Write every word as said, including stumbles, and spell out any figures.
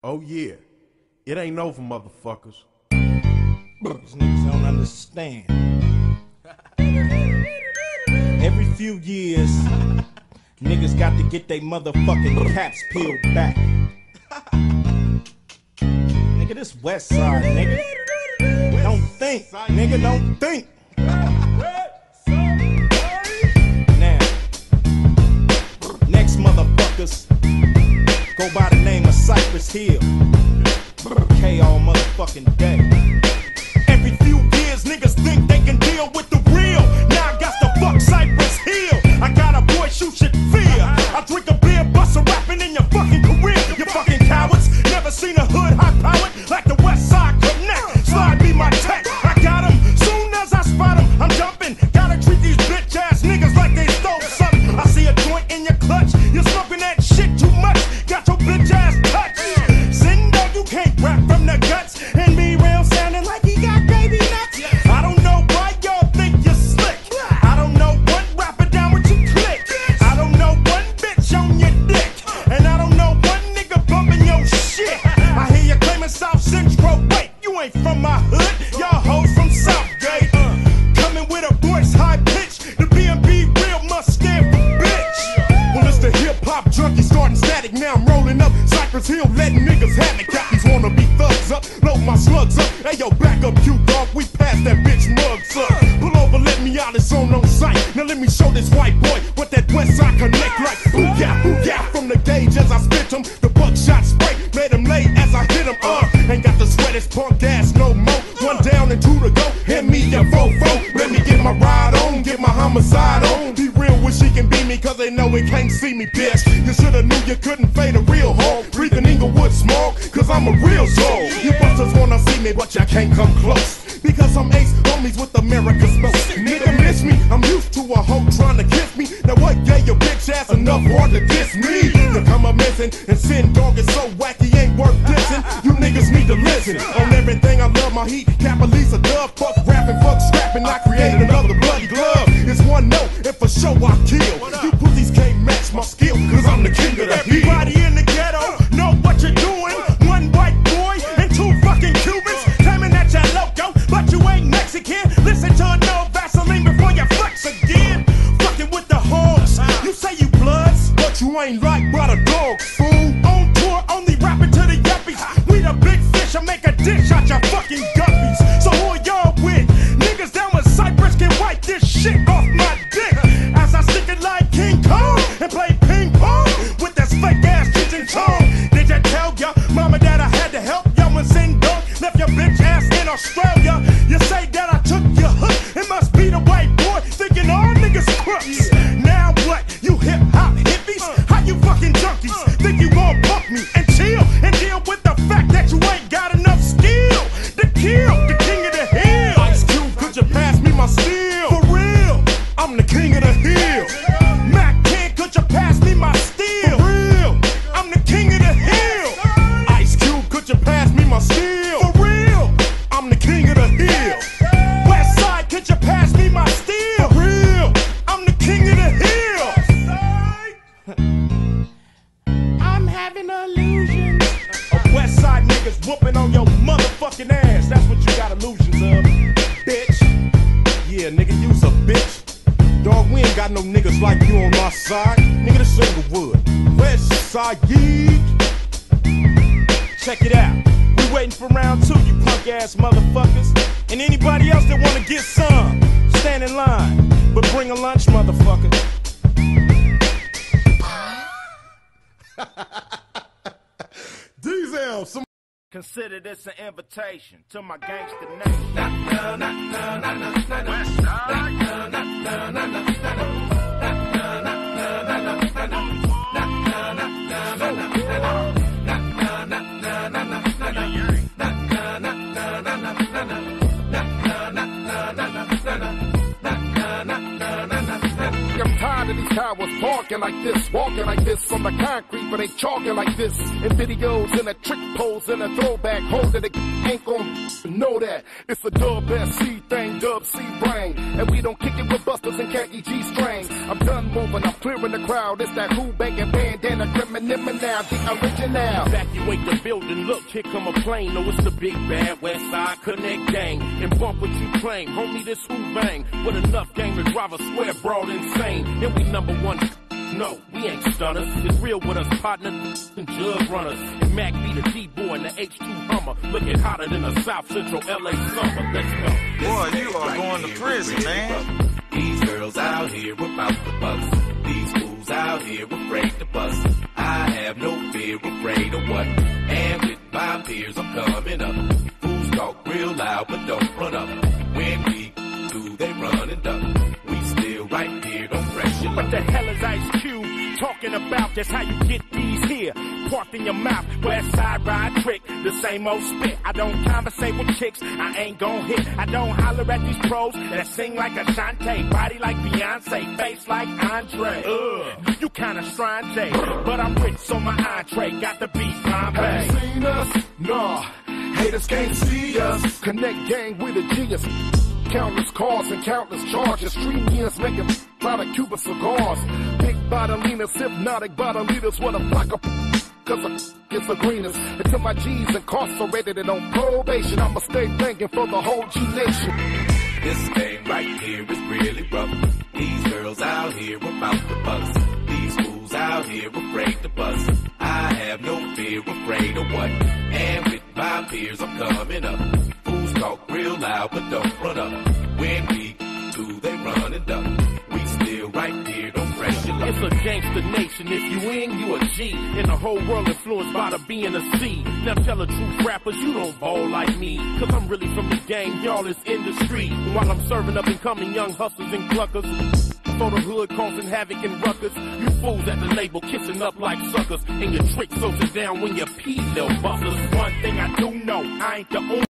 Oh yeah, it ain't over, motherfuckers. These niggas don't understand. Every few years, niggas got to get they motherfucking caps peeled back. Nigga, this West Side, nigga. Don't think, nigga, don't think. Now, next motherfuckers go by the name of Cypress Hill. K all motherfucking day. Every few years, niggas think they can deal with the real. Now I got to fuck Cypress Hill. I got a voice you should fear. I drink a beer, bust a rapping in your fucking career. You fucking cowards, never seen a hood high powered like the West Side Connect. Slide me my tech, I got 'em. Soon as I spot 'em, I'm jumping. Gotta treat these bitch ass niggas like they stole something. I see a joint in your clutch. You're smoking that shit too much. Got your bitch ass touched. Zindo, you can't rap from the guts. And me real sounding like he got baby nuts. I don't know why y'all think you're slick. I don't know what rapper down with you click. I don't know one bitch on your dick. And I don't know one nigga bumping your shit. I hear you claiming South Central. Wait, you ain't from my hood. Y'all hoes from Southgate. Coming with a voice high pitch. The B and B real must stand for bitch. Well, it's the hip hop junkie starting static. Now I'm rolling up Cypress Hill, letting niggas have it. Got these wanna be thugs up, load my slugs up. Hey yo, back up, you dog. We passed that bitch mugs up. Pull over, let me out. It's on no sight. Now let me show this white boy what that West Side Connect like. Booyah, booyah from the gauge as I spit him. The buckshot spray made him late as I hit him. Uh, ain't got the sweat, it's punk ass no more. One down and two to go. Hand me your fofo. Let me get my ride on, get my homicide on. Be real when she can be me, cause they know it can't see me, bitch. You shoulda knew you couldn't fade a real hog. Breathing Inglewood smoke, cause I'm a real soul. You busters wanna see me, but y'all can't come close. Because I'm ace homies with America's most. Nigga miss me, I'm used to a hoe trying to kiss me. Now what gave your bitch ass enough hard to diss me? You come a missing, and sin dog is so wacky ain't worth dissing. You niggas need to listen. On everything I love my heat, Capalisa dub. Fuck rapping, fuck scrapping, I created another bloody glove. It's one note, and for sure I kill. You pussies can't match my skill, cause I'm the king of the heat. Everybody in the ghetto know what you're doing. One white boy and two fucking Cubans claiming that you're loco, but you ain't Mexican. Listen to a no Vaseline before you flex again. Fucking with the hogs, you say you bloods, but you ain't like brother dogs, fool. On tour, only rapping to the yuppies. We the big fish, I make a dish out your fucking guppies. So who are y'all with? Niggas down with Cypress can wipe this shit off my dick. As I stick it like King Kong and play ping pong with this fake ass Cheech and Chong. Did you tell ya mama that I had to help y'all when Sin Dog left your bitch ass in Australia? You say that I took your hook, it must be the white boy thinking all niggas crooks. Now what? You hip hop hippies? How you fucking junkies think you gon' punk me and chill and deal with the fact that you ain't got enough skill to kill the king of the hill? Ice Cube, could you pass me my steel? For real, I'm the king of the hill. Mac ten, could you pass me my steel? For real, I'm the king of the hill. Ice Cube, could you pass me my steel? For real, I'm the king of the hill. West Side, could you pass me my steel? For real, I'm the king of the hill. I'm having illusions of West Side niggas whooping on your motherfucking ass. That's what you got illusions of, bitch. Yeah, nigga, you's a bitch. Dog, we ain't got no niggas like you on our side. Nigga, this Inglewood. West Side, yeet. Check it out. We waiting for round two, you punk ass motherfuckers. And anybody else that wanna get some, stand in line. But bring a lunch, motherfucker. Diesel, some Consider this an invitation to my gangster nation. Na, na, na, na, na, na, na, na. West Side. Na, na, na, na, na, na, na. Na, na, na, na, na, na, na, na. Na, na, na, na, na, na, na, na. Na, na, na, na, na, na, na, na. Na, na, na, na, na, na, na, na. Na, na, na, na, na, na, na. Na, na, na, na, na, na, na. Tired of these cowards barking like this, walking like this on the concrete, but they chalking like this. In videos, in a trick pose, in a throwback, holding the ain't gon' know that. It's a dub S C thing, dub C brain. And we don't kick it with busters and khaki G strings. I'm done moving, I'm clearing the crowd. It's that who banging bandana, criminal now, the original. Evacuate the building, look, here come a plane. No, it's the big bad West Side Connect gang. And bump what you claim, homie, this who bang. With enough game to drive a square broad insane. And we number one. No, we ain't stunners. It's real with us, partner and jug runners. And Mac be the D-boy and the H two Hummer. Looking hotter than a South Central L A summer. Let's go. Boy, you are going to prison, man. These girls out here about the bucks. These fools out here afraid to bust. I have no fear, afraid of what? And with my peers, I'm coming up. Fools talk real loud, but don't run up. When we do, they run and duck. We still right here, don't press your luck. What the hell is Ice Cube talking about? That's how you get these here. Parked in your mouth, West Side ride trick, the same old spit. I don't conversate with chicks, I ain't gon' hit. I don't holler at these pros that sing like Ashanti, body like Beyonce, face like Andre. Ugh, you kinda strange, but I'm rich, so my entree got the beat. Have you seen us? Nah, haters can't see us. Connect gang with a genius. Countless cars and countless charges. Stream years making out of Cuban cigars. Big bodilinas, hypnotic bodilitas with a block of cause a it's the greenest. Until my G's incarcerated and on probation, I'ma stay thinking for the whole G nation. This game right here is really rough. These girls out here about the bust. These fools out here afraid to bust. I have no fear, afraid of what? And with my peers, I'm coming up. Fools talk real loud, but don't run up. When we do, they run and duck. We still right here, don't press your luck. It's a gangster nation. If you in, you a G. And the whole world influenced by the B and the C. Now tell the truth, rappers, you don't ball like me. Cause I'm really from the game, y'all is industry. And while I'm serving up and coming young hustlers and cluckers. For the hood causing havoc and ruckus. You fools at the label kissing up like suckers. And your trick so sit down when you pee, little busters. One thing I do know, I ain't the only